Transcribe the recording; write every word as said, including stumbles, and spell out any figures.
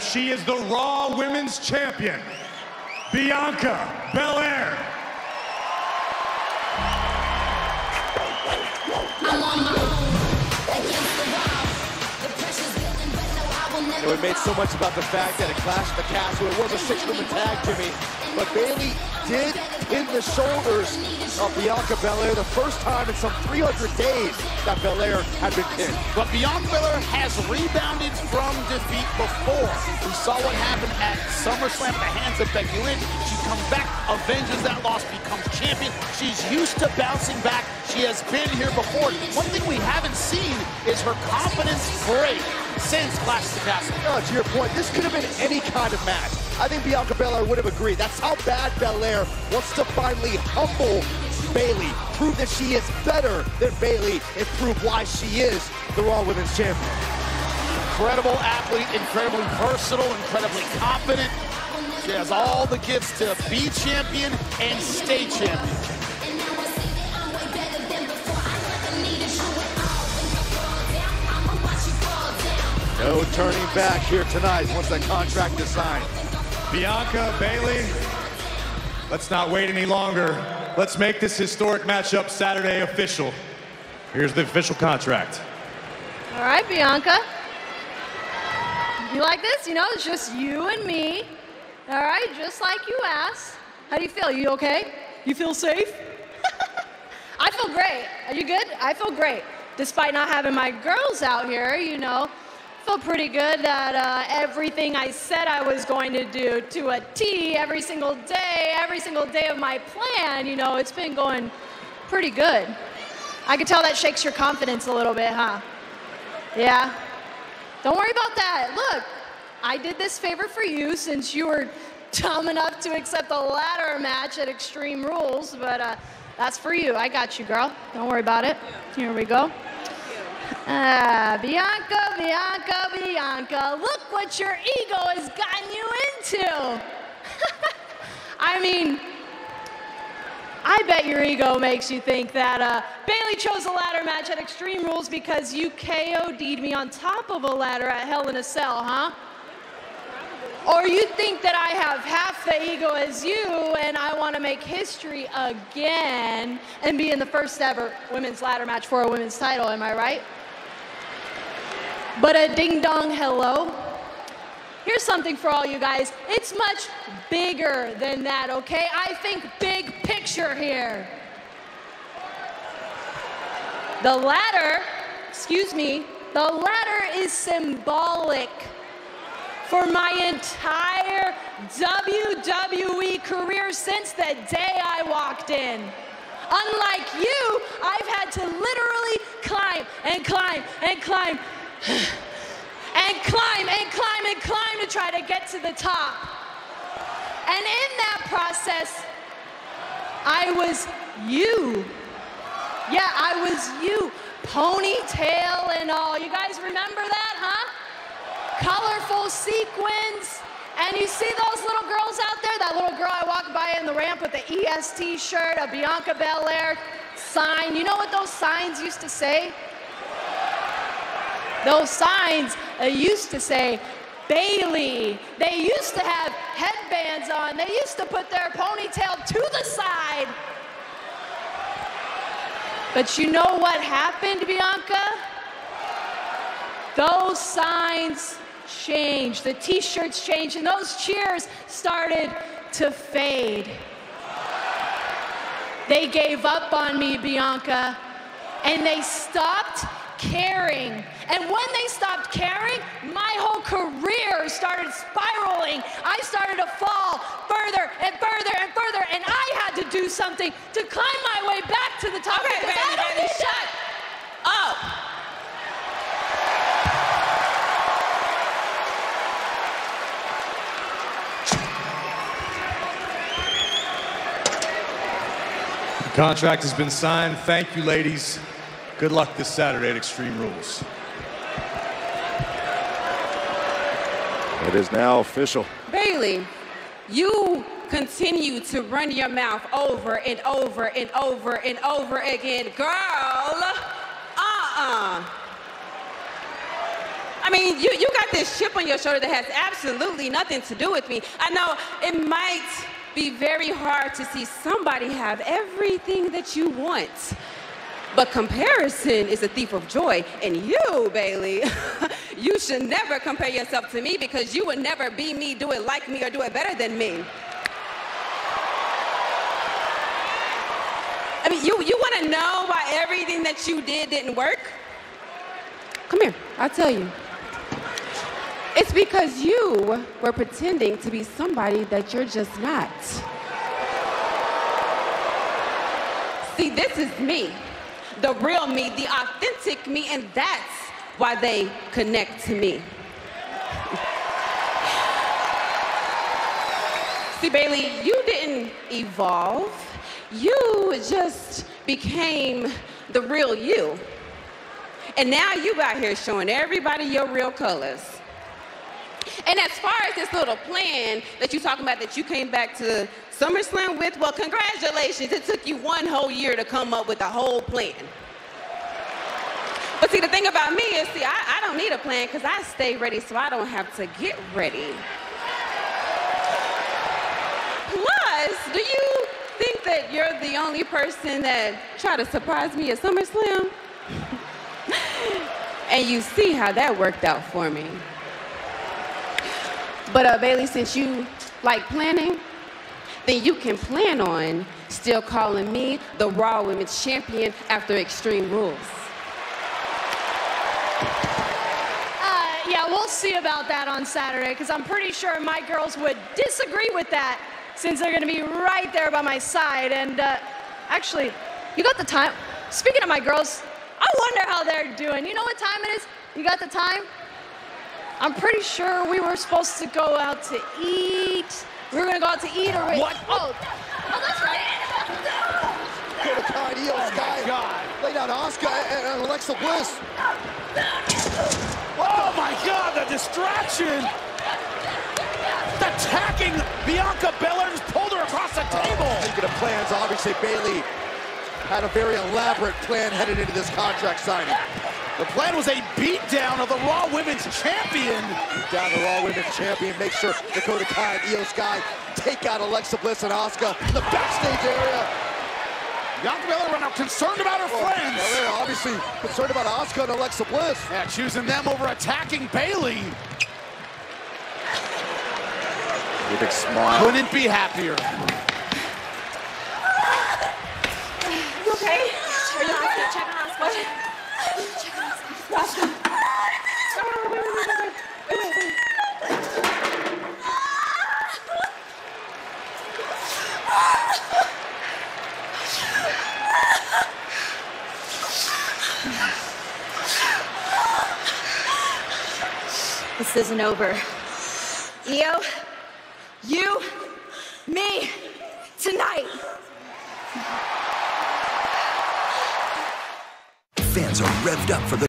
she is the Raw Women's Champion, Bianca Belair. I'm on my own against the wall. The pressure's building, but no, I will never. You know, we made so much about the fact that it clashed the castle. It was a six-woman tag, Jimmy, but Bayley did pin the shoulders of Bianca Belair the first time in some three hundred days that Belair had been pinned. But Bianca Belair has rebounded from defeat before. We saw what happened at SummerSlam at the hands of Becky Lynch. She comes back, avenges that loss, becomes champion. She's used to bouncing back. She has been here before. One thing we haven't seen is her confidence break since Clash of the Castle. No, to your point, this could have been any kind of match. I think Bianca Belair would have agreed. That's how bad Belair wants to finally humble Bayley, prove that she is better than Bayley, and prove why she is the Raw Women's Champion. Incredible athlete, incredibly versatile, incredibly confident. She has all the gifts to be champion and stay champion. No turning back here tonight once that contract is signed. Bianca, Bayley, let's not wait any longer. Let's make this historic matchup Saturday official. Here's the official contract. All right, Bianca. You like this? You know, it's just you and me. All right, just like you asked. How do you feel? You okay? You feel safe? I feel great. Are you good? I feel great. Despite not having my girls out here, you know, I feel pretty good that uh, everything I said I was going to do to a T every single day, every single day of my plan, you know, it's been going pretty good. I can tell that shakes your confidence a little bit, huh? Yeah? Don't worry about that. Look, I did this favor for you since you were dumb enough to accept a ladder match at Extreme Rules, but uh, that's for you. I got you, girl. Don't worry about it. Here we go. Ah, Bianca, Bianca, Bianca, look what your ego has gotten you into. I mean, I bet your ego makes you think that uh, Bayley chose a ladder match at Extreme Rules because you K O D'd me on top of a ladder at Hell in a Cell, huh? Or you think that I have half the ego as you and I want to make history again and be in the first ever women's ladder match for a women's title, am I right? But a ding-dong hello. Here's something for all you guys. It's much bigger than that, okay? I think big picture here. The ladder, excuse me, the ladder is symbolic for my entire W W E career since the day I walked in. Unlike you, I've had to literally climb and climb and climb and climb and climb and climb to try to get to the top. And in that process, I was you. Yeah, I was you. Ponytail and all. You guys remember that, huh? Colorful sequins. And you see those little girls out there? That little girl I walked by in the ramp with the E S T shirt, a Bianca Belair sign. You know what those signs used to say? Those signs uh, used to say, Bayley. They used to have headbands on. They used to put their ponytail to the side. But you know what happened, Bianca? Those signs changed. The t-shirts changed, and those cheers started to fade. They gave up on me, Bianca, and they stopped caring. And when they stopped caring, my whole career started spiraling. I started to fall further and further and further, and I had to do something to climb my way back to the top. Okay, baby, baby, shut up. The contract has been signed. Thank you, ladies. Good luck this Saturday at Extreme Rules. It is now official. Bayley, you continue to run your mouth over and over and over and over again. Girl, uh-uh. I mean, you, you got this chip on your shoulder that has absolutely nothing to do with me. I know it might be very hard to see somebody have everything that you want. But comparison is a thief of joy. And you, Bayley, you should never compare yourself to me because you would never be me, do it like me, or do it better than me. I mean, you, you want to know why everything that you did didn't work? Come here, I'll tell you. It's because you were pretending to be somebody that you're just not. See, this is me, the real me, the authentic me, and that's why they connect to me. See, Bayley, you didn't evolve. You just became the real you. And now you out here showing everybody your real colors. And as far as this little plan that you're talking about that you came back to SummerSlam with, well, congratulations. It took you one whole year to come up with a whole plan. But see, the thing about me is, see, I, I don't need a plan because I stay ready so I don't have to get ready. Plus, do you think that you're the only person that tried to surprise me at SummerSlam? And you see how that worked out for me. But uh, Bayley, since you like planning, then you can plan on still calling me the Raw Women's Champion after Extreme Rules. Uh, yeah, we'll see about that on Saturday, because I'm pretty sure my girls would disagree with that, since they're going to be right there by my side. And uh, actually, you got the time? Speaking of my girls, I wonder how they're doing. You know what time it is? You got the time? I'm pretty sure we were supposed to go out to eat. We were going to go out to eat or... What? Oh, oh that's right. Dakota Kai, Io Sky. God. Lay down Asuka and, and Alexa Bliss. Oh my God, the distraction! Attacking Bianca Belair, just pulled her across the table. Oh, speaking of plans, obviously Bayley had a very elaborate plan headed into this contract signing. The plan was a beatdown of the Raw Women's Champion. Beat down the Raw Women's Champion, make sure Dakota Kai and Io Sky take out Alexa Bliss and Asuka in the backstage area. Bianca Belair right now concerned about her Oh, friends. well, they're obviously concerned about Asuka and Alexa Bliss. Yeah, choosing them over attacking Bayley. A big smile. Couldn't be happier. You okay? Are you okay? Check on Asuka. Check on Asuka. Asuka. Wait, wait, wait, wait, wait, wait, This isn't over. Io, you, me, tonight. Fans are revved up for the